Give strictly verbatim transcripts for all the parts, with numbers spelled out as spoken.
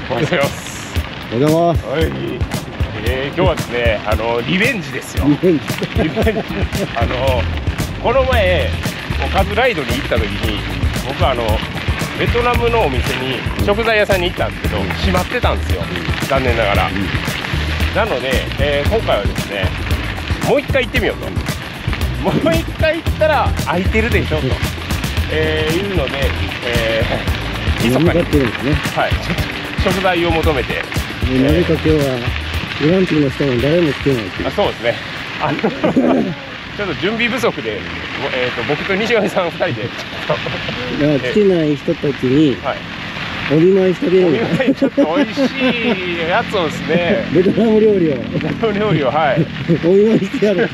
おはようございます。 おはようございます。 はい、えー、今日はですね、あのリベンジですよ。リベンジ。リベンジ。あのこの前おかずライドに行った時に、僕はあのベトナムのお店に食材屋さんに行ったんですけど、閉まってたんですよ。残念ながら。なので、えー、今回はですね、もう一回行ってみようと。もう一回行ったら空いてるでしょと、えー、いうので、えー、密かに、はい、食材を求めて。 なぜか今日はグランピングの人も誰も来てないっていう。 あ、そうですね。あのちょっと準備不足で、えー、と僕と西上さんふたりで来てない人たちに、はい、お見舞いしてあげるの。お見舞い、ちょっと美味しいやつをですね。ベトナム料理を。ベトナム料理を、はい。お見舞いしてやる。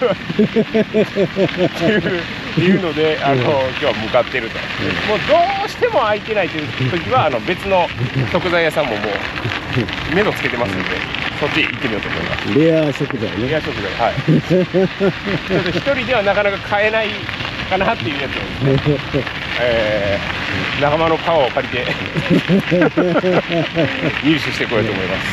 っていうので、あの、今日は向かってると。もうどうしても空いてないという時は、あの別の食材屋さんももう目処つけてますので、そっち行ってみようと思います。レア食材ね。レア食材、はい。ちょっと一人ではなかなか買えないかなっていうやつをですね。えー、仲間の皮を借りて入手してこようと思います。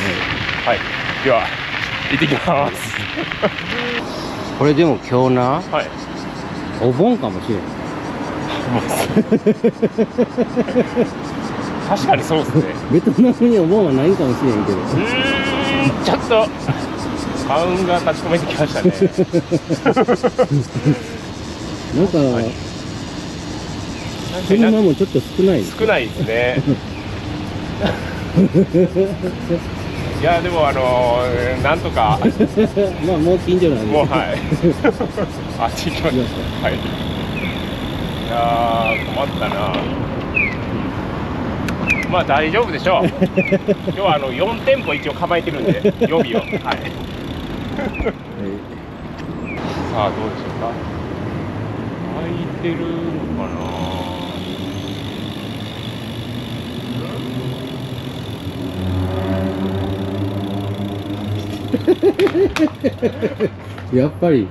はい、では行ってきます。これでも今日な、 はい、 お盆かもしれん。 確かにそうですね。 ベトナムにお盆はないかもしれんけど。うーん、ちょっと花運が立ち込めてきましたね。 なんか、はい、車もちょっと少ない少ないですね。いやでもあのー、なんとかまあもう近所なんで、 もうはいあっち行きました。はい。いやー困ったな。まあ大丈夫でしょう。今日はあのよん店舗一応構えてるんで予備を。はい。さあどうでしょうか。空いてるのかな。 やっぱり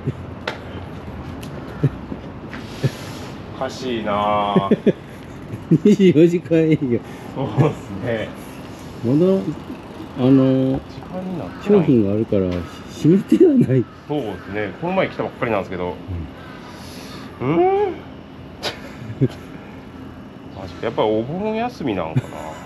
おかしいな。 にじゅうよじかん営業。 そうですね。 まだあの商品があるから閉めてはない。 そうですね。この前来たばっかりなんですけど、うん、うんやっぱりお盆休みなのかな。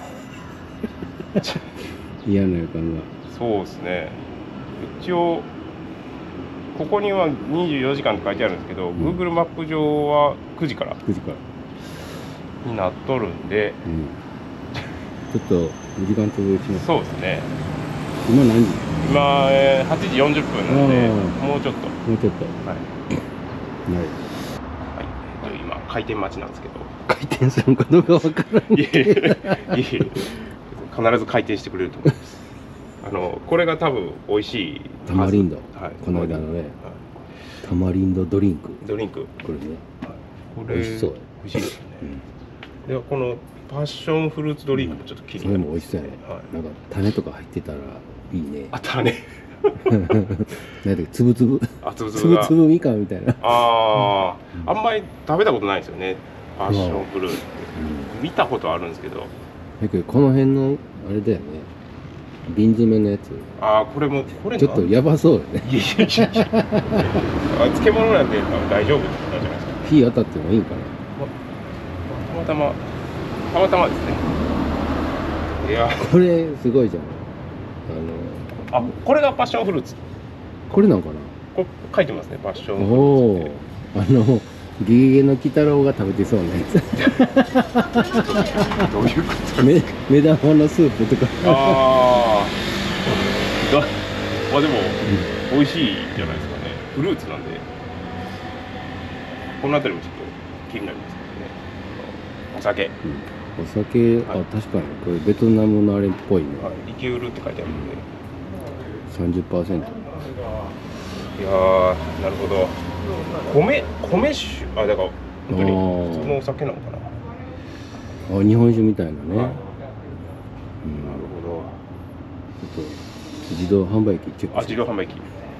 嫌な予感が。 そうですね。一応ここにはにじゅうよじかんって書いてあるんですけど、うん、Google マップ上はくじからくじからになっとるんで、 うん、ちょっと時間潰します。 そうですね。 今何時？ 今、えー、はちじよんじゅっぷんなので、もうちょっともうちょっとはいはい、 はい、今開店待ちなんですけど、 開店するのかどうかわからん。いえいえいえ、 必ず開店してくれると思います。あのこれが多分美味しいタマリンド、 はい、 この間のね、はい、タマリンドドリンクドリンクこれね、 はい、これ美味しそう、美味しいですよね、うん、ではこのパッションフルーツドリンクもちょっと気になる、 うん、それも美味しそうやね、はい、なんか種とか入ってたらいいね。 あ、種なんだっけ、つぶつぶ、 あ、つぶつぶがつぶつぶみかんみたいな。 ああ、あんまり食べたことないですよね、パッションフルーツって、うん、見たことあるんですけど、 だけどこの辺のあれだよね、瓶詰めのやつ。 ああ、これもこれちょっとやばそうよね。 いやいやいや漬物なんで大丈夫ってことじゃないですか。 火当たってもいいかな。 たまたまたまたまですね。いやこれすごいじゃん。 あのあ、これがパッションフルーツ。 これなんかな。 これ書いてますね、パッションフルーツって。 おお、あのゲゲゲの鬼太郎が食べてそうなやつ。 どういうこと？ 目目玉のスープとか。 ああ。だ、まあでも、うん、美味しいじゃないですかね。フルーツなんで。この辺りもちょっと気になりますけどね。お酒。 うん、お酒、はい、あ、確かにこれベトナムのあれっぽいね。 はい、リキュールって書いてあるんで。 さんじゅっパーセント。 いやー、なるほど。米、米酒、あ、だから本当に普通のお酒なのかな。 あ、日本酒みたいなね。はい、うん、なるほど。 ちょっと自動販売機チェック。 あ、自動販売機。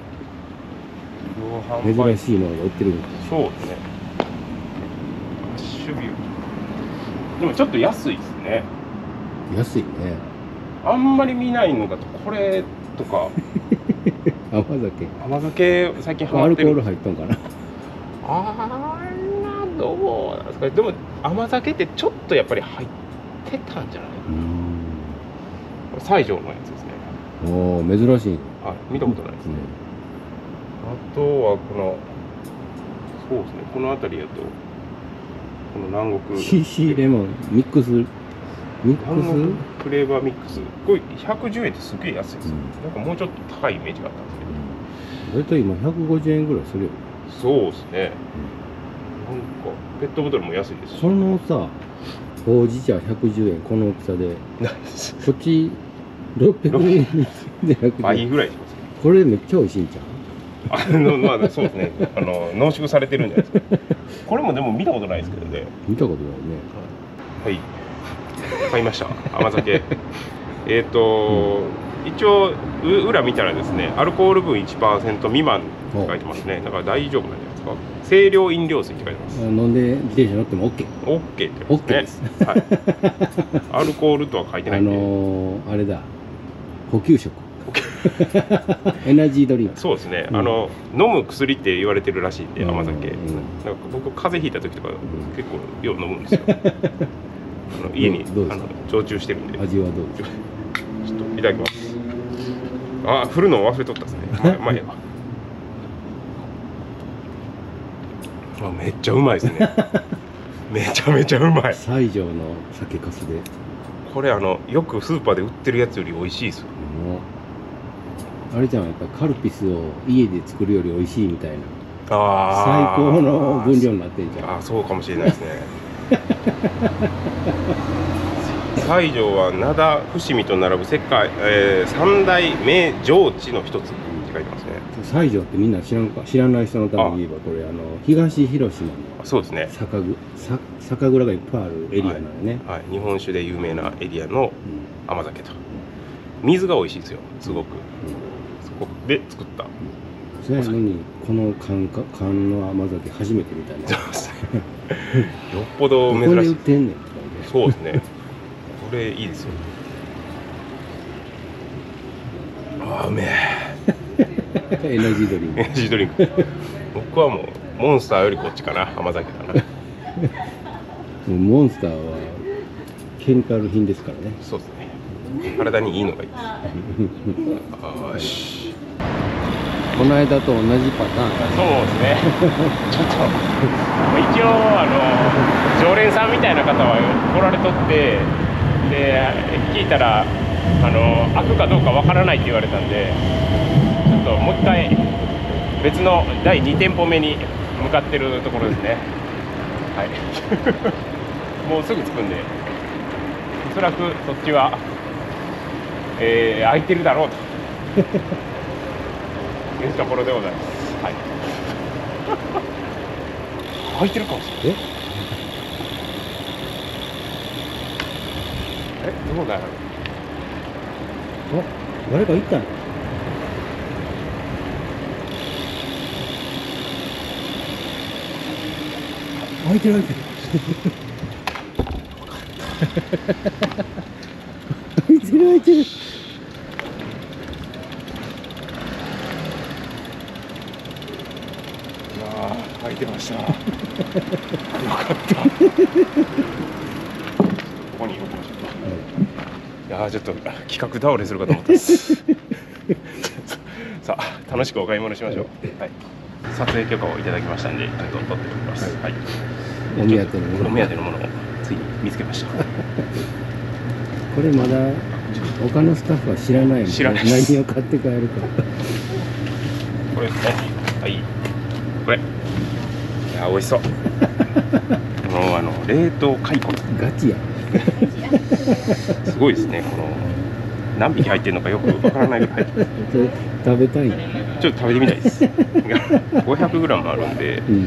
珍しいのが売ってるんだ。 そうですね。ハッシュビュー。でもちょっと安いですね。 安いね。 あんまり見ないのだとこれとか甘酒甘酒最近ハマってる。 アルコール入ったんかな。 あらどうなんですかね。でも甘酒ってちょっとやっぱり入ってたんじゃない。 うん、 西条のやつですね。 おお珍しい。 はい、見たことないですね。あとはこのそうですね、この辺りやとこの南国シーシー レモンミックスミック南国スフレーバーミックス、これひゃくじゅうえんってすげえ安いです、 うん、 なんかもうちょっと高いイメージがあったんですけど、 大体今ひゃくごじゅうえんぐらいするよ。 そうですね、うん、なんかペットボトルも安いですし、 このさほうじ茶ひゃくじゅうえんこの大きさでこっちろっぴゃくえんで倍ぐらいしますね。 これめっちゃ美味しいんちゃう。 あのまあそうですね、あの濃縮されてるんじゃないですか。これもでも見たことないですけどね。 見たことないね。 はい買いました甘酒えっと、うん、一応裏見たらですね、アルコール分 いちパーセント 未満って書いてますね。だから大丈夫なんじゃないですか。清涼飲料水って書いてます。 飲んで自転車乗っても OK。 OK ってことですね。はい、アルコールとは書いてないんで、あのー、あれだ補給食エナジードリンク。 そうですね、うん、あの飲む薬って言われてるらしいんで、甘酒、うん、なんか僕風邪ひいた時とか結構よう飲むんですよ。あの家にあの常駐してるんで。 味はどうですか。 ちょっといただきます。あ、振るの忘れとったですね。まあいいや。あ、めっちゃうまいですね。めちゃめちゃうまい。 西条の酒粕で。 これあのよくスーパーで売ってるやつより美味しいですよ。 あれじゃん、やっぱカルピスを家で作るより美味しいみたいな。 あ最高の分量になってんじゃん。 あ、そうかもしれないですね。西条は灘伏見と並ぶ世界、えー、三大名城地の一つって書いてますね。 西条ってみんな知らんか、知らない人のために言えばこれあの東広島のそうですね、 酒蔵、酒蔵がいっぱいあるエリアなのね、 はいはい、日本酒で有名なエリアの甘酒と、うん、水が美味しいですよすごく、うん、そこで作った、うん、 それなのにこの缶か缶の甘酒初めてみたいな。 そうですねよっぽど珍しい。 ここで売ってんねん。 そうですねこれいいですよ。あーうめえエナジードリンク。 エナジードリンク僕はもうモンスターよりこっちかな、甘酒かな。もうモンスターはケミカル品ですからね。 そうですね、体にいいのがいいです。よし、 この間と同じパターン。 そうですねちょっと一応あの常連さんみたいな方は来られとって、で聞いたらあの開くかどうかわからないって言われたんで、ちょっともう一回別のだいに店舗目に向かってるところですね。はいもうすぐ着くんで、おそらくそっちは、えー、空いてるだろうというところでございます。はい空いてるかもしれない。ええ、どうだろう。 あ、誰か行ったの。開いてる開いてる開いてる開いてる。 開いてました。よかった。ここに置きましょうか。いやーちょっと企画倒れするかと思ったです。さあ楽しくお買い物しましょう。はい。撮影許可をいただきましたんで、ちょっと撮っておきます。はい。 お目当てのもの。 お目当てのものをついに見つけました。 これまだ他のスタッフは知らないもんね。 知らない。 何を買って帰るか。 これですね。はい。これ。いや美味しそう。もうあの冷凍貝骨。 ガチや。 すごいですね。この何匹入ってるのかよくわからないぐらい。 それ食べたい。 ちょっと食べてみたいです。ごひゃくグラムあるんで、うん、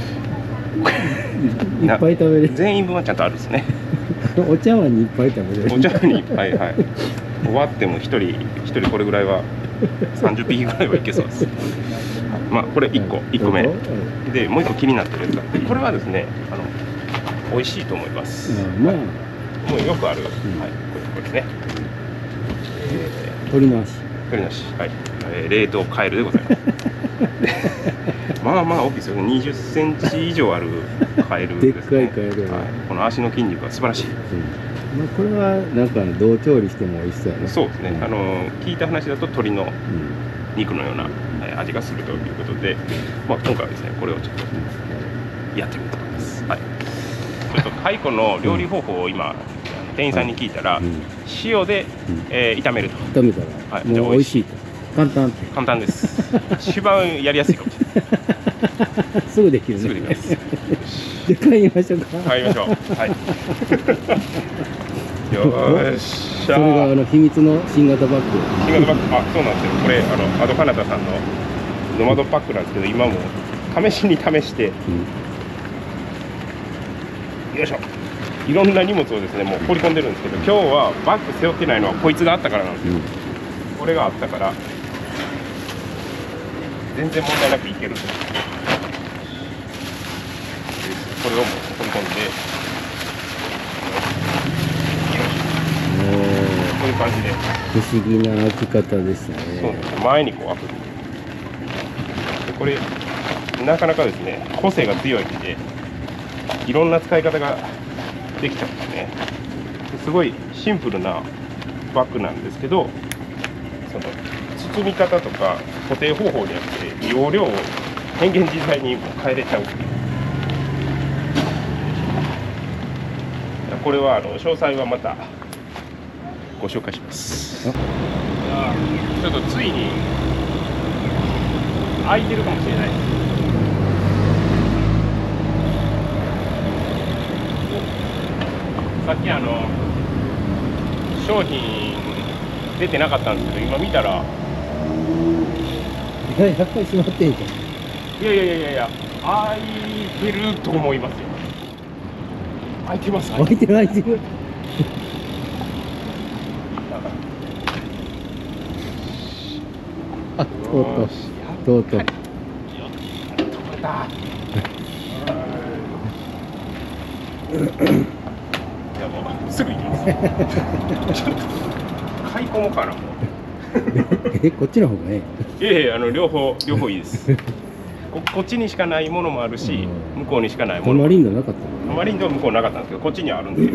いっぱい食べれる。 全員分はちゃんとあるんですね。 お茶碗にいっぱい食べれる。 お茶碗にいっぱい、はい。終わっても一人一人これぐらいは三十匹ぐらいはいけそうです。まあこれ一個一個目で、もう一個気になってるやつがあって、これはですね、あの美味しいと思います。 うん、まあもうよくある、うん、はい、これこれですね。 鳥の足。 鳥の足。はい。えー、冷凍カエルでございます。まあまあ大きいですよね。にじゅっセンチ以上あるカエルですね。 でっかいカエル、 はい。この足の筋肉は素晴らしい。うん、 まあこれはなんかどう調理しても美味しそうやね。 そうですね。うん、あの聞いた話だと鳥の肉のような味がするということで、まあ今回はですねこれをちょっとやってみようと思います。はい。ちょっと蚕の料理方法を今店員さんに聞いたら、うん、塩で、うんえー、炒めると。 炒めたら、はい、もう美味しいと。簡単。 簡単です。一番やりやすいかもしれない。 すぐできるね。 すぐできます。 で帰りましょうか。 帰りましょう。はい。よーしゃー。 それがあの秘密の新型バッグ。 新型バッグ、あ、そうなんですよ。これあのアドカナダさんのノマドパックなんですけど、今も試しに試して、うん、よいしょ。いろんな荷物をですねもう放り込んでるんですけど、今日はバッグ背負ってないのはこいつがあったからなんですよ。うん、これがあったから全然問題なくいけるんです。これをもう放り込んで、こういう感じで不思議な開き方ですね。 そうです。前にこう開く。でこれなかなかですね個性が強いんでいろんな使い方ができちゃうんですね。すごいシンプルなバッグなんですけど、その包み方とか固定方法によって容量を変幻自在に変えれちゃうっていう。これはあの詳細はまたご紹介します。ちょっとついに開いてるかもしれないです。さっきあの商品出てなかったんですけど今見たらやっぱり閉まってんじゃん。 いやいやいやいや開いてると思いますよ。開いてます。 開いてる開いてる。あ、とうとうとうとう。いやもうすぐ行きます。ちょっと買い込もうかなもう。 え、こっちの方がね。 いやいやあの両方両方いいです。こ, こっちにしかないものもあるし、向こうにしかないもの。 タマリンドなかったの？ タマリンドは向こうなかったんですけど、こっちにはあるんで。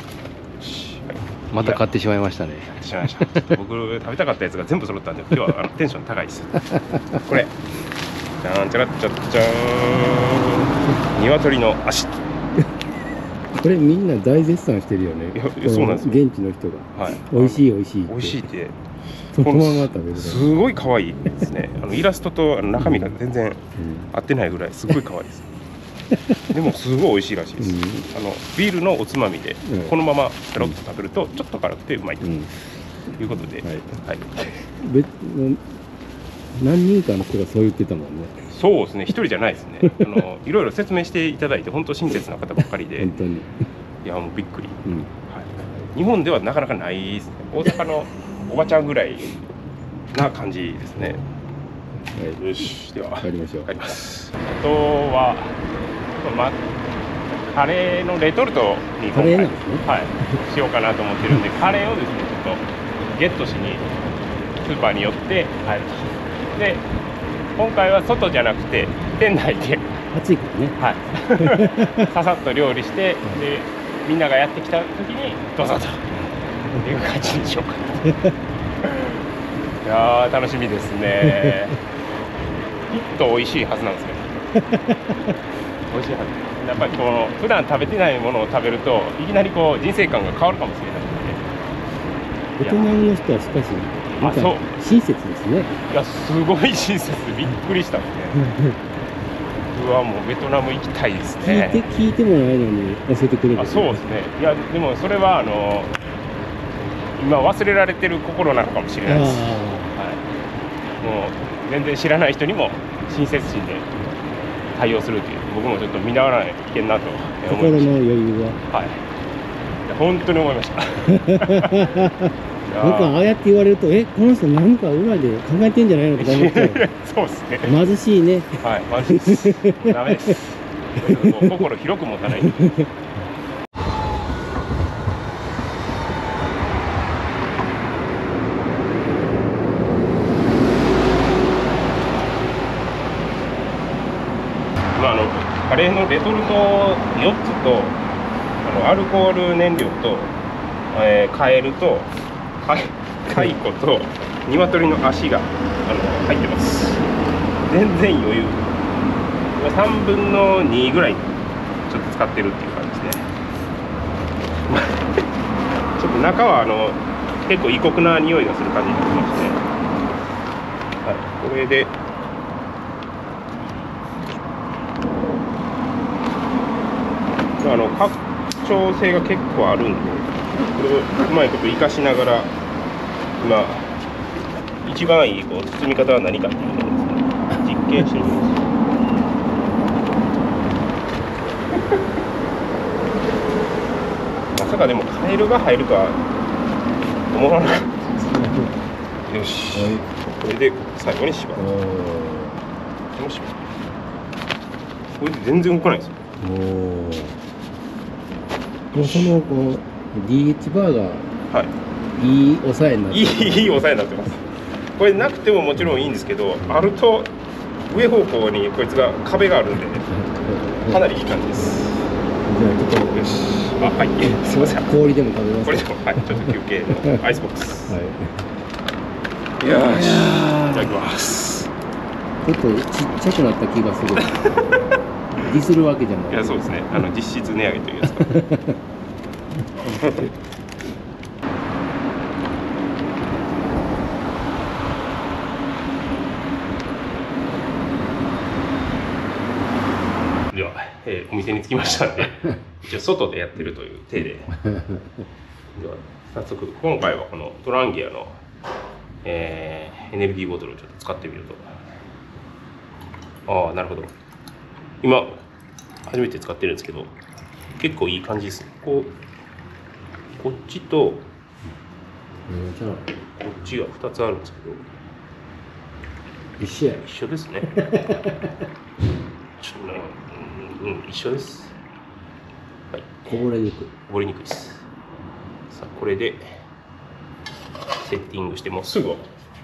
また買ってしまいましたね。 買ってしまいました。僕食べたかったやつが全部揃ったんで、今日はあのテンション高いです。これ、じゃんちゃらっちゃっちゃーん。鶏の足。 これみんな大絶賛してるよね。 いやそうなんですよ。 現地の人が。はい。美味しい美味しい。 美味しいって。 そのまま食べる。 すごい可愛いですね。あのイラストと中身が全然合ってないぐらいすごい可愛いです。でもすごい美味しいらしいです。あのビールのおつまみでこのままペロッと食べるとちょっと辛くてうまいということで、はい。 何人かの人がそう言ってたもんね。 そうですね。一人じゃないですね。あのいろいろ説明していただいて本当親切な方ばっかりで、 本当に。 いやもうびっくり。はい。日本ではなかなかないですね。大阪のおばちゃんぐらいな感じですね。はい、よし、では帰りましょう。 帰ります。あとは、ま、カレーのレトルトに今回、ね、はい、しようかなと思ってるんで、カレーをですね、ちょっとゲットしにスーパーに寄って帰ると。で、今回は外じゃなくて店内で暑いからね。 はい。ささっと料理して、でみんながやってきた時にどうぞと。いう感じにしようかな。いやー楽しみですね。きっと美味しいはずなんですよ。美味しいはず。やっぱりこの普段食べてないものを食べるといきなりこう人生観が変わるかもしれないので。ベトナムの人はしかしなんか親切ですね。 いやすごい親切、びっくりしたですね。うわもうベトナム行きたいですね。 聞いて聞いてもないのに教えてくれる。 あそうですね。いやでもそれはあの。今忘れられてる心なのかもしれないです。はい、もう全然知らない人にも親切心で対応するという、僕もちょっと見習わないといけんなと思いました。 心の余裕は。 はい。本当に思いました。 僕はああやって言われると、え、この人何か裏で考えてんじゃないのとか思っちゃう。 そうですね。 貧しいね。 はい、貧しいです。ダメです。心広く持たない。 カレーのレトルトよっつと、あのアルコール燃料と、えー、カエルとカイコと鶏の足があの入ってます。全然余裕。さんぶんのにぐらいちょっと使ってるっていう感じですね。ちょっと中はあの結構異国な匂いがする感じになってまして、はい、これであの拡張性が結構あるんで、これをうまいこと活かしながら今一番いいこう包み方は何かっていうのをですね、実験してみます。まさかでもカエルが入るとは思わなかったです。よし、はい、これで最後に縛る。もしこれで全然動かないですよ。 もうそのこう ディーエイチ バーがはいいい抑えになっていいいい抑えになってます。これなくてももちろんいいんですけど、あると上方向にこいつが壁があるんでね、かなりいい感じです。 じゃあちょっとよし、あ、はい、すみません。 氷でも食べます。 これでも、はい、ちょっと休憩のアイスボックス。 はい。 よし、いただきます。 ちょっとちっちゃくなった気がする。ディスるわけじゃない。 いや、そうですね。あの実質値上げというやつか。では、えー、お店に着きましたので、一応外でやってるという体で。では早速今回はこのトランギアの、えー、エネルギーボトルをちょっと使ってみると、ああなるほど、今初めて使ってるんですけど結構いい感じですね。こうこっちとこっちがふたつあるんですけど一緒や一緒ですね。ちょっとね、うん、一緒です。はい、 こぼれにくい。 こぼれにくいです。さあこれでセッティングしてもうすぐ。よ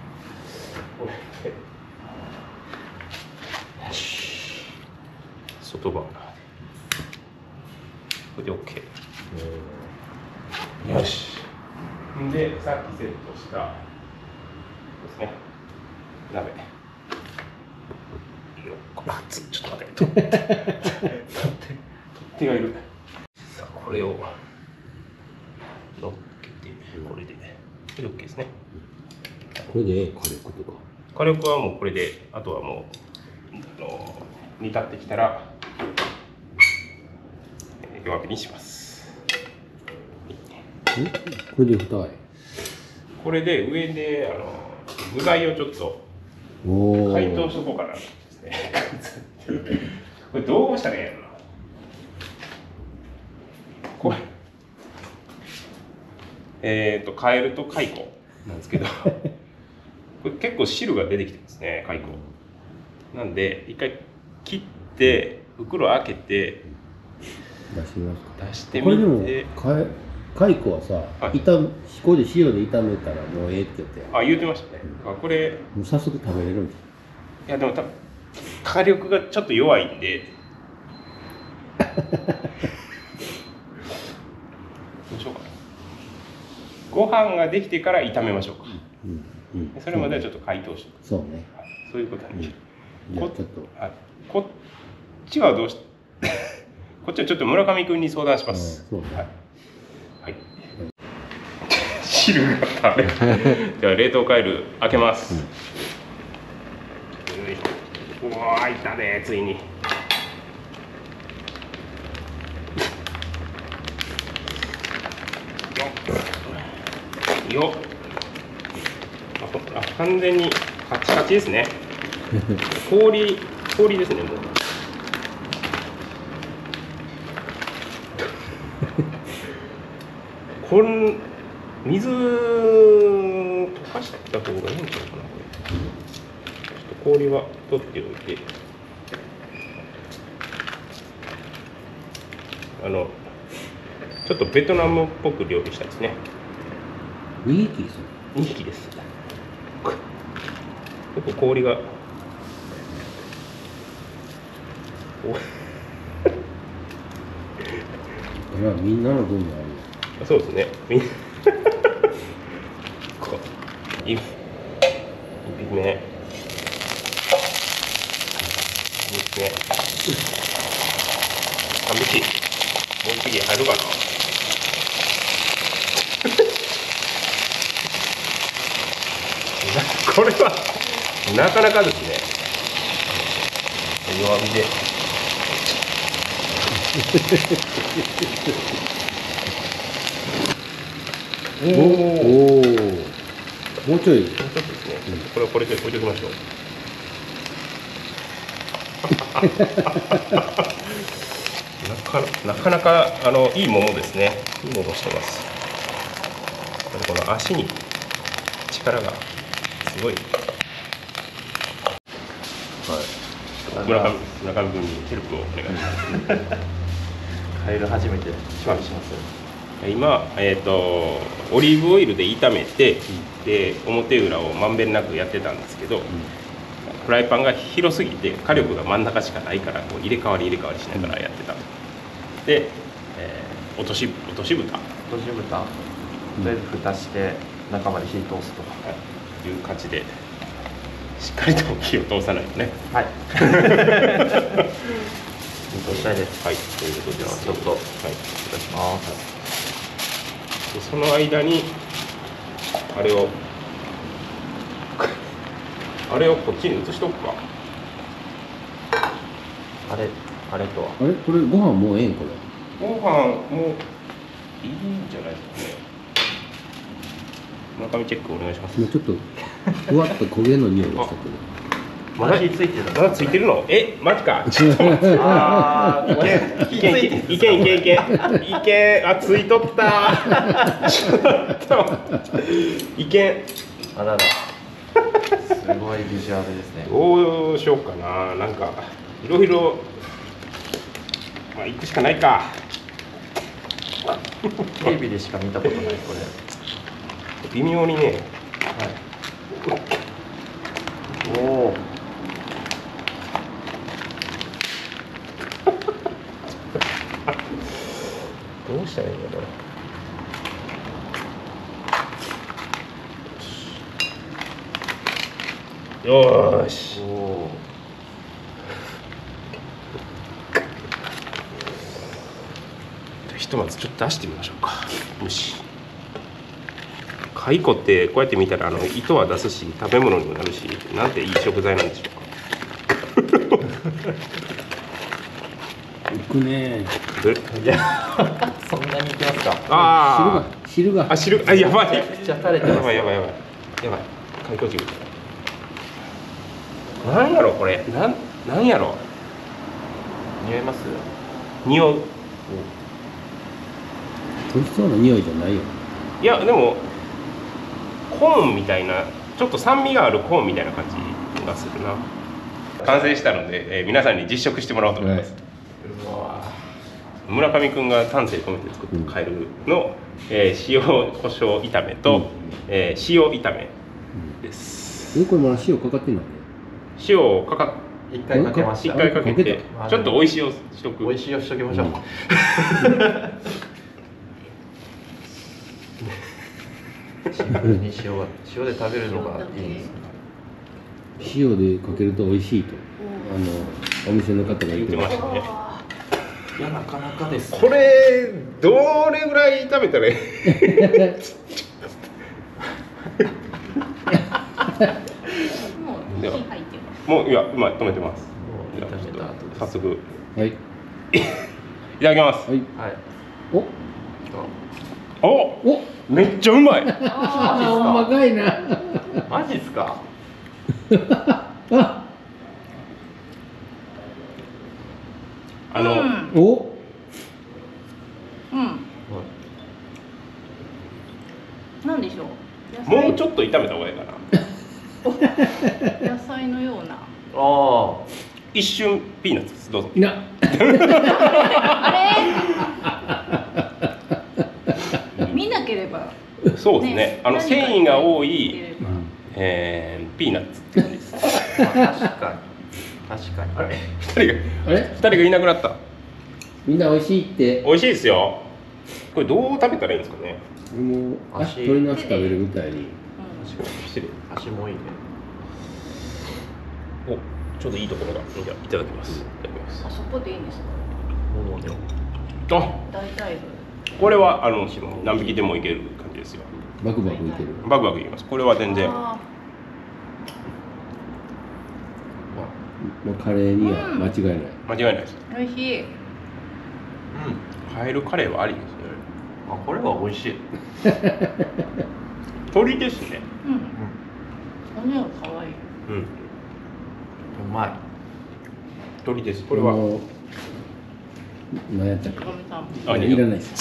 し、外側これで OK。よし。でさっきセットしたですね、鍋。あっつ、ちょっと待って、取って取って手がいる。さあこれを乗っけて、これでこれで OK ですね。 これで火力とか火力はもうこれで、あとはもうあの煮立ってきたら弱火にします。 これで蓋へ。 これで上であの具材をちょっと解凍しとこうかなですね。これどうしたらいいんやろな。これえっとカエルとカイコなんですけどこれ結構汁が出てきてますね、カイコなんで一回切って袋開けて出してみますか。 出してみて。 これでもカイコはさ、はい、炒めここで塩で炒めたらもうええって言って。 あ、言ってましたね。うん、これもう早速食べれるんです。 いやでも多分火力がちょっと弱いんでどうしようかな。ご飯ができてから炒めましょうか。うんうん、それまではちょっと解凍しておく。 そうね。 そういうことなんです。 うん、こちょっとあこっちはどうしこっちはちょっと村上君に相談します。そうね。はい。はい、汁がたれ。では冷凍カエル開けます。うん、うわー、いったね、ついに。よっ。あ、完全にカチカチですね。氷、氷ですね、もう。こん水溶かした方がいいんちゃうかな、これ。ちょっと氷は取っておいて、あのちょっとベトナムっぽく料理したいですね。 にひきです。 にひきです。結構氷がらみんなの分もあそうですね。みんなこう一匹目、二匹目、三匹、もう一匹入るかな。これはなかなかですね。弱火で。 る。おお。もうちょい。 もうちょっとですね。これをこれで置いておきましょう。なかなかなかあのいいももですね。いいももしてます。この足に力がすごい。はい。村上村上君にヘルプをお願いします。 カエル初めて調理します。 今、えー、とオリーブオイルで炒めて、うん、で表裏をまんべんなくやってたんですけど、うん、フライパンが広すぎて火力が真ん中しかないからこう入れ替わり入れ替わりしながらやってた、うん、で、えー、落とし落とし蓋落とし蓋で蓋して中まで火通すという感じでしっかりと火を通さないとね。 はい通したいです。 はい、ということでちょっと、はい、 お願いします。でその間にあれをあれをこっちに移しとくか。 あれあれとはあれこれご飯もうええんこれ。 ご飯もういいんじゃないですかね。村上チェックお願いします。 もうちょっとふわっと焦げの匂いがしたけど。 まだ火ついてる。 まだついてるの？え、マジか。ちょっと待って。ああ、いけんいけんいけんいけんいけんいけん。あ、ついとった。ちょっといけん。 あらら。すごいビジュアルですね。 どうしようかな。なんかいろいろまあ行くしかないか。 テレビでしか見たことないこれ。 微妙にね。はい。 おお。 どうしたらいいんだろう。よーし。おひとまずちょっと出してみましょうか。よし。蚕ってこうやって見たらあの糸は出すし食べ物にもなるし、なんていい食材なんでしょうか。 いくね。 いやそんなにいきますか。 ああ、汁が汁が。 あ、汁、あ、やばい。 めっちゃ垂れてます。 やばいやばいやばいやばい。蚕汁。なんやろこれ。なんなんやろ。 匂います？ 匂う。 美味しそうな匂いじゃないよ。 いやでもコーンみたいな、ちょっと酸味があるコーンみたいな感じがするな。完成したので、えー、皆さんに実食してもらおうと思います。はい、うわ村上くんが丹精込めて作ったカエルの、えー、塩コショウ炒めと、うん、えー、塩炒めです。 うん、これまだ塩かかってんの？ 塩かかっ一回かけました。 一回かけて、ちょっと美味しいをしとく。 美味しいをしときましょう。うんシンプルに塩は塩で食べるのがいいんですか。 塩でかけると美味しいとあのお店の方が言ってましたね。 いやなかなかです、ね。 これどれぐらい炒めたらいい？もういや今止めてます。 もう炒めた後です。 早速はいいただきます。 はい。 はい。 おおめっちゃうまい。 ああ、うまかいな。 マジっすか。 あの、うん、 お。 うん。なんでしょう。 もうちょっと炒めた方がいいかな。野菜のような。ああ。一瞬ピーナッツです。どうぞ。 な。 あれ。見なければ。 そうですね。ねあの繊維が多い、えー、ピーナッツって感じです。 確かに。確かに。 あれ、二人が、あれ、二人がいなくなった。 みんな美味しいって。 美味しいですよ。 これどう食べたらいいんですかね。 もう足鶏の足食べるみたいに。 失礼。 足もいいね。 お、ちょうどいいところだ。じゃあいただきます。いただきます。 あそこでいいんですか。 ももで。 あ、 大体部。 これはあの何匹でもいける感じですよ。 バクバクいける。 バクバクいきます。これは全然。 あもうカレーには間違いない。 間違いないです。 ー、美味しい。 うん。 カエルカレーはありですね。 あ、これは美味しい。 鶏ですね。 うん。骨が可愛い。 うん。 うまい。 鶏です。これは。 もう何やったっけ。 おかみさん。 あ、 いらないです。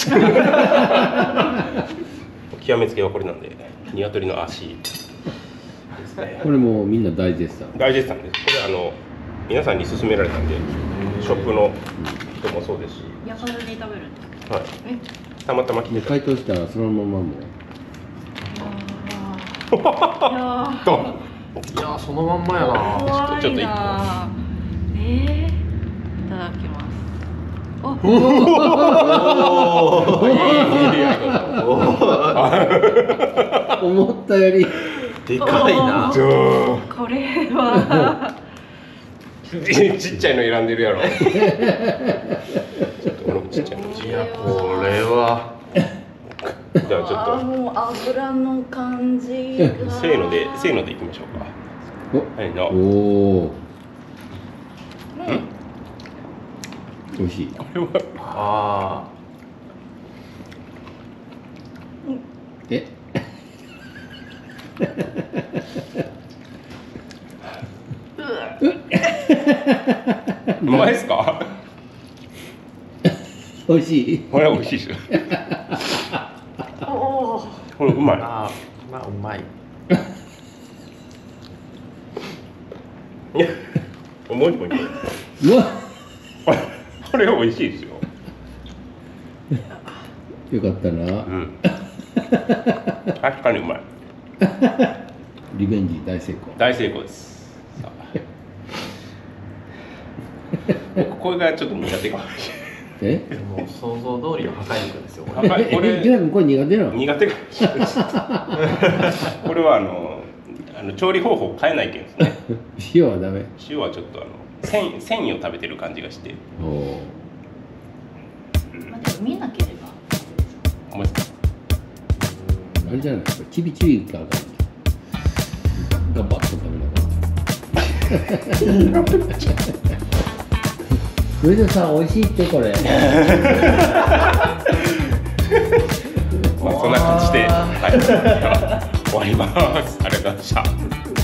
極めつけはこれなんで、鶏の足ですね。 これもうみんな大絶賛。 大絶賛です。これあの皆さんに勧められたんで、ショップの人もそうですし、 焼かずに食べるんですか。 はい。 え。 たまたま来でてた。 解凍したらそのままもう。 いやー。 と。 いやー、そのまんまやな。 怖いちょっと一個な。えー。いただきます。あ。 思ったより。 でかいな。 ちょこれは。 ちっちゃいの選んでるやろ。ちょっと俺もちっちゃいの。 いや、これは。 じゃあちょっあー、もう油の感じが。 とせーのでせーのでいきましょうか。はいの。 おお。 うん。 美味しい。 これはあえ。 うまいですか？ 美味しい。 これは美味しいですよ。 おお。 これうまい。 あ。あー、まあ、うまい。 いや、もう一個いこう。 うわ。 これは美味しいですよ。 よかったな。 うん。確かにうまい。 リベンジ大成功。 大成功です。さあ僕これがちょっと苦手かもしえ。 もう想像通りの破壊力ですよ。これれ。 ない。これえ、ジャイ君これ苦手なの。 苦手かもしれないです。これはあのあの調理方法変えないけんですね。 塩はダメ。 塩はちょっとあの繊維繊維を食べてる感じがして。 おお。 まあ、でも見なければ。 思いますか？ あれじゃない。ちびちびか。ガバッと食べながら。上田さん美味しいってこれ。 まあそんな感じで、はい、では終わります。ありがとうございました。